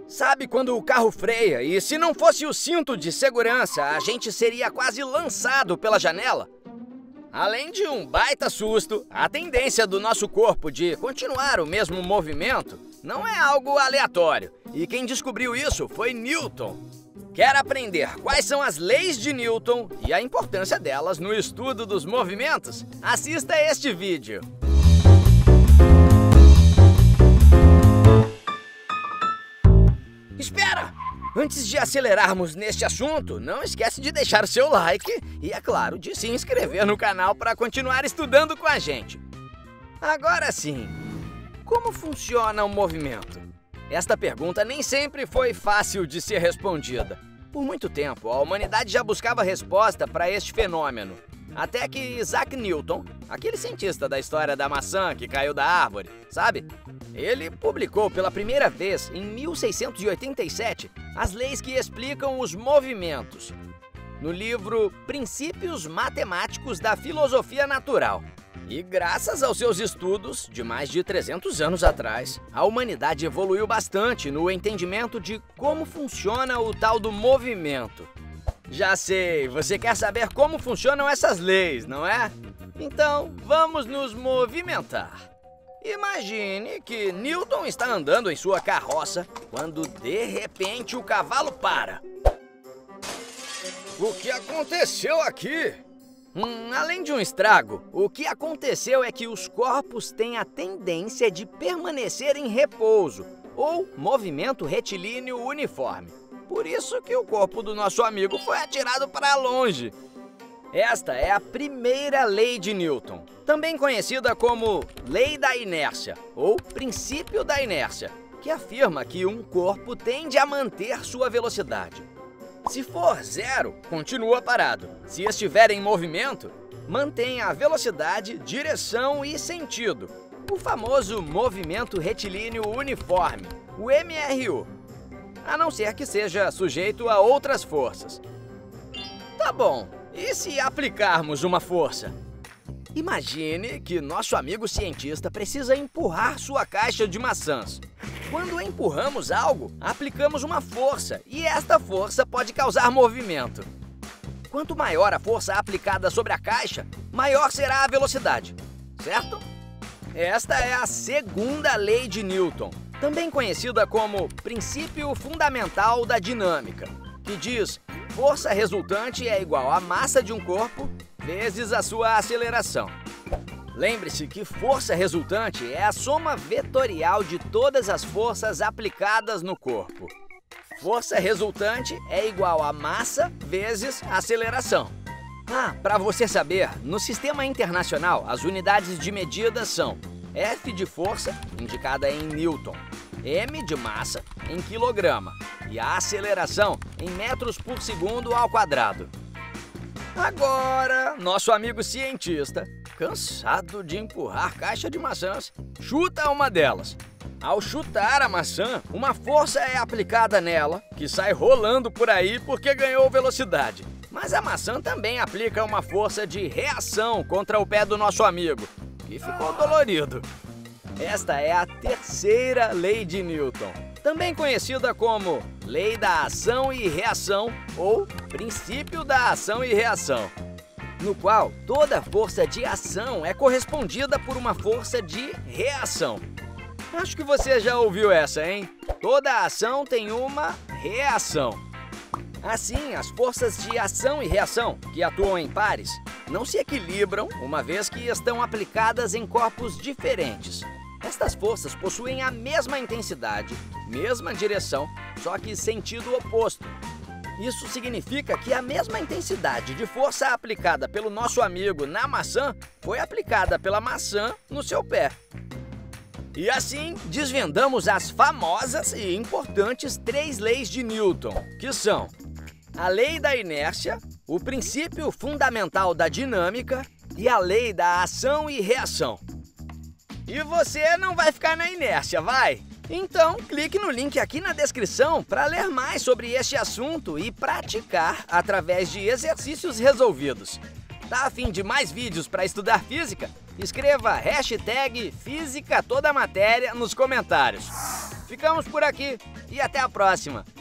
Sabe quando o carro freia e se não fosse o cinto de segurança, a gente seria quase lançado pela janela? Além de um baita susto, a tendência do nosso corpo de continuar o mesmo movimento não é algo aleatório. E quem descobriu isso foi Newton. Quer aprender quais são as leis de Newton e a importância delas no estudo dos movimentos? Assista este vídeo. Espera! Antes de acelerarmos neste assunto, não esquece de deixar o seu like e, é claro, de se inscrever no canal para continuar estudando com a gente. Agora sim, como funciona o movimento? Esta pergunta nem sempre foi fácil de ser respondida. Por muito tempo, a humanidade já buscava resposta para este fenômeno. Até que Isaac Newton, aquele cientista da história da maçã que caiu da árvore, sabe? Ele publicou pela primeira vez, em 1687, as leis que explicam os movimentos, no livro Princípios Matemáticos da Filosofia Natural. E graças aos seus estudos, de mais de 300 anos atrás, a humanidade evoluiu bastante no entendimento de como funciona o tal do movimento. Já sei, você quer saber como funcionam essas leis, não é? Então, vamos nos movimentar. Imagine que Newton está andando em sua carroça quando, de repente, o cavalo para. O que aconteceu aqui? Além de um estrago, o que aconteceu é que os corpos têm a tendência de permanecer em repouso, ou movimento retilíneo uniforme. Por isso que o corpo do nosso amigo foi atirado para longe. Esta é a primeira lei de Newton, também conhecida como Lei da Inércia, ou Princípio da Inércia, que afirma que um corpo tende a manter sua velocidade. Se for zero, continua parado. Se estiver em movimento, mantém a velocidade, direção e sentido. O famoso movimento retilíneo uniforme, o MRU. A não ser que seja sujeito a outras forças. Tá bom, e se aplicarmos uma força? Imagine que nosso amigo cientista precisa empurrar sua caixa de maçãs. Quando empurramos algo, aplicamos uma força, e esta força pode causar movimento. Quanto maior a força aplicada sobre a caixa, maior será a velocidade, certo? Esta é a segunda lei de Newton, também conhecida como Princípio Fundamental da Dinâmica, que diz: força resultante é igual à massa de um corpo vezes a sua aceleração. Lembre-se que força resultante é a soma vetorial de todas as forças aplicadas no corpo. Força resultante é igual a massa vezes aceleração. Para você saber, no sistema internacional, as unidades de medida são F de força, indicada em Newton, M de massa, em quilograma, e a aceleração em metros por segundo ao quadrado. Agora, nosso amigo cientista, cansado de empurrar caixa de maçãs, chuta uma delas. Ao chutar a maçã, uma força é aplicada nela, que sai rolando por aí porque ganhou velocidade. Mas a maçã também aplica uma força de reação contra o pé do nosso amigo, que ficou dolorido. Esta é a terceira lei de Newton, também conhecida como Lei da Ação e Reação ou Princípio da Ação e Reação, no qual toda força de ação é correspondida por uma força de reação. Acho que você já ouviu essa, hein? Toda ação tem uma reação. Assim, as forças de ação e reação, que atuam em pares, não se equilibram, uma vez que estão aplicadas em corpos diferentes. Estas forças possuem a mesma intensidade, mesma direção, só que sentido oposto. Isso significa que a mesma intensidade de força aplicada pelo nosso amigo na maçã foi aplicada pela maçã no seu pé. E assim, desvendamos as famosas e importantes 3 leis de Newton, que são a lei da inércia, o princípio fundamental da dinâmica e a lei da ação e reação. E você não vai ficar na inércia, vai? Então, clique no link aqui na descrição para ler mais sobre este assunto e praticar através de exercícios resolvidos. Tá a fim de mais vídeos para estudar física? Escreva #FísicaTodaMatéria nos comentários. Ficamos por aqui e até a próxima!